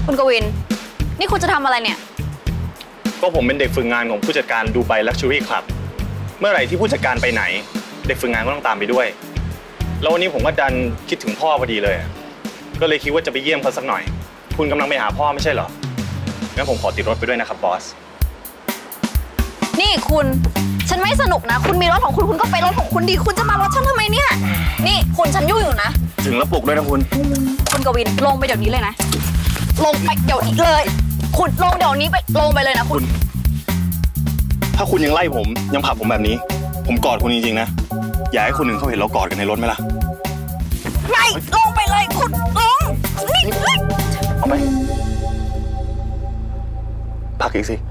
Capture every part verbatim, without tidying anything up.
คุณกวินนี่คุณจะทำอะไรเนี่ยก็ผมเป็นเด็กฝึกงานของผู้จัดการดูไบลักชัวรี่คลับเมื่อไหร่ที่ผู้จัดการไปไหนเด็กฝึกงานก็ต้องตามไปด้วยแล้ววันนี้ผมก็ดันคิดถึงพ่อพอดีเลยก็เลยคิดว่าจะไปเยี่ยมเขาสักหน่อยคุณกำลังไปหาพ่อไม่ใช่เหรองั้นผมขอติดรถไปด้วยนะครับบอสนี่คุณฉันไม่สนุกนะคุณมีรถของคุณคุณก็ไปรถของคุณดีคุณจะมารถฉันทำไมเนี่ยนี่คุณฉันยุ่งอยู่นะถึงแล้วปลุกด้วยนะคุณคุณกวินลงไปเดี๋ยวนี้เลยนะลงไปเดี๋ยวนี้เลยคุณลงเดี๋ยวนี้ไปลงไปเลยนะคุณถ้าคุณยังไล่ผมยังผลักผมแบบนี้ผมกอดคุณจริงๆนะอย่าให้คนหนึ่งเขาเห็นเรากอดกันในรถไหมล่ะไม่ลงไปเลยคุณลงนี่เอาไปผลักอีกสิ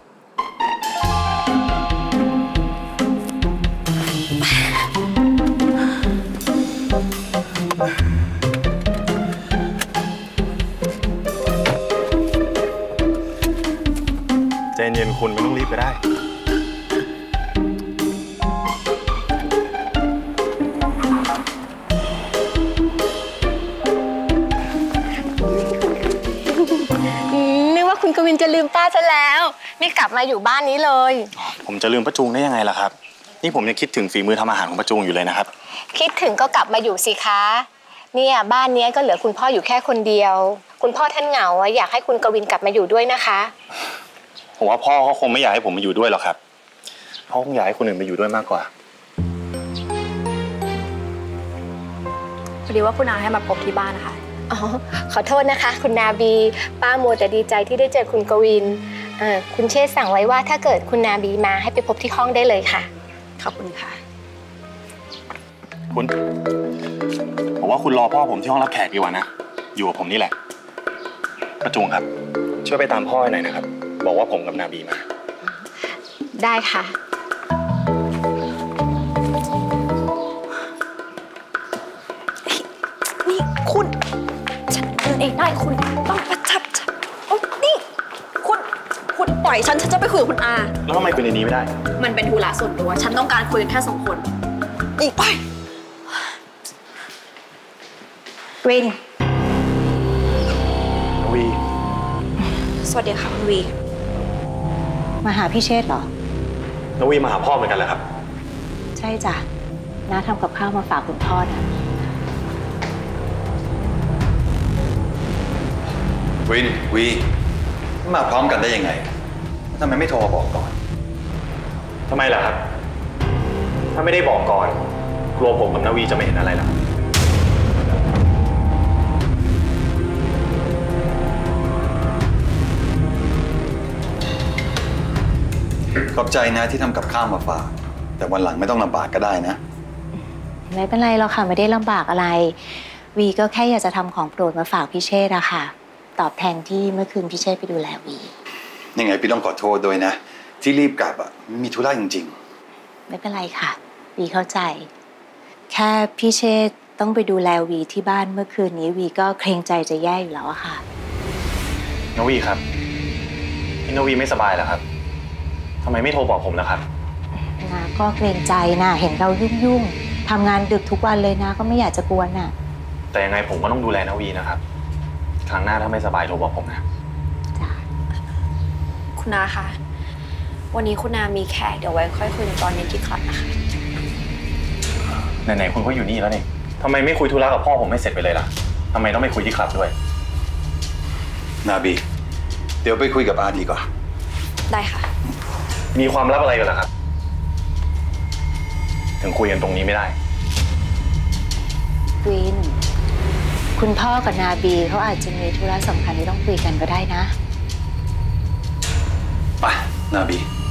ใจเย็นคุณไม่ต้องรีบก็ได้นึกว่าคุณกวินจะลืมป้าซะแล้วไม่กลับมาอยู่บ้านนี้เลยผมจะลืมป้าจุงได้ยังไงล่ะครับนี่ผมยังคิดถึงฝีมือทำอาหารของป้าจุงอยู่เลยนะครับคิดถึงก็กลับมาอยู่สิคะเนี่ยบ้านนี้ก็เหลือคุณพ่ออยู่แค่คนเดียวคุณพ่อท่านเหงาอยากให้คุณกวินกลับมาอยู่ด้วยนะคะผมว่าพ่อเขาคงไม่อยากให้ผมมาอยู่ด้วยหรอกครับพ่อคงอยากให้คนอื่นมาอยู่ด้วยมากกว่าพอดีว่าคุณอาให้มาพบที่บ้านนะคะอ๋อขอโทษนะคะคุณนาบีป้ามัวแต่ดีใจที่ได้เจอคุณกวินเออคุณเชษสั่งไว้ว่าถ้าเกิดคุณนาบีมาให้ไปพบที่ห้องได้เลยค่ะขอบคุณค่ะคุณผมว่าคุณรอพ่อผมที่ห้องรับแขกดีกว่านะอยู่กับผมนี่แหละป้าจุงครับช่วยไปตามพ่อหน่อยนะครับบอกว่าผมกับนาบีมาได้ค่ะนี่คุณฉันเดินเองได้คุณต้องประชับฉันโอ้นี่คุณคุณปล่อยฉันฉันจะไปคุยกับคุณอาแล้วทำไมคุยในนี้ไม่ได้มันเป็นธุระส่วนตัวฉันต้องการคุยกันแค่สองคนอีกไปวินวีสวัสดีค่ะคุณวีมาหาพี่เชษเหรอน้องวีมาหาพ่อเหมือนกันเหรอครับใช่จ้ะน้าทำกับข้าวมาฝากคุณพ่อนะวินวีมาพร้อมกันได้ยังไงทำไมไม่โทรมาบอกก่อนทำไมล่ะครับถ้าไม่ได้บอกก่อนกลัวผมกับนาวีจะไม่เห็นอะไรล่ะขอบใจนะที่ทำกับข้าวมาฝากแต่วันหลังไม่ต้องลำบากก็ได้นะไม่เป็นไรหรอกค่ะไม่ได้ลำบากอะไรวีก็แค่อยากจะทำของโปรดมาฝากพี่เชษอะค่ะตอบแทนที่เมื่อคืนพี่เชษไปดูแลวียังไงพี่ต้องขอโทษด้วยนะที่รีบกลับอะมีธุระจริงๆไม่เป็นไรค่ะวีเข้าใจแค่พี่เชษต้องไปดูแลวีที่บ้านเมื่อคืนนี้วีก็เกรงใจจะแย่อยู่แล้วอะค่ะนาวีครับพี่นาวีไม่สบายแล้วครับทำไมไม่โทรบอกผมนะครับนาก็เกรงใจนะเห็นเรายุ่งๆทำงานดึกทุกวันเลยนะก็ไม่อยากจะกวนน่ะแต่ยังไงผมก็ต้องดูแลนาวีนะครับครั้งหน้าถ้าไม่สบายโทรบอกผมนะจ้ะคุณนาคะวันนี้คุณนามีแขกเดี๋ยวไว้ค่อยคุยกันตอนเย็นที่คลับนะคะไหนๆคุณก็อยู่นี่แล้วนี่ทำไมไม่คุยธุระกับพ่อผมไม่เสร็จไปเลยล่ะทำไมต้องไปคุยที่คลับด้วยนาบีเดี๋ยวไปคุยกับอาดีก่อนได้ค่ะมีความลับอะไรกันล่ะครับถึงคุยกันตรงนี้ไม่ได้วินคุณพ่อกับนาบีเขาอาจจะมีธุระสำคัญที่ต้องคุยกันก็ได้นะไปนาบี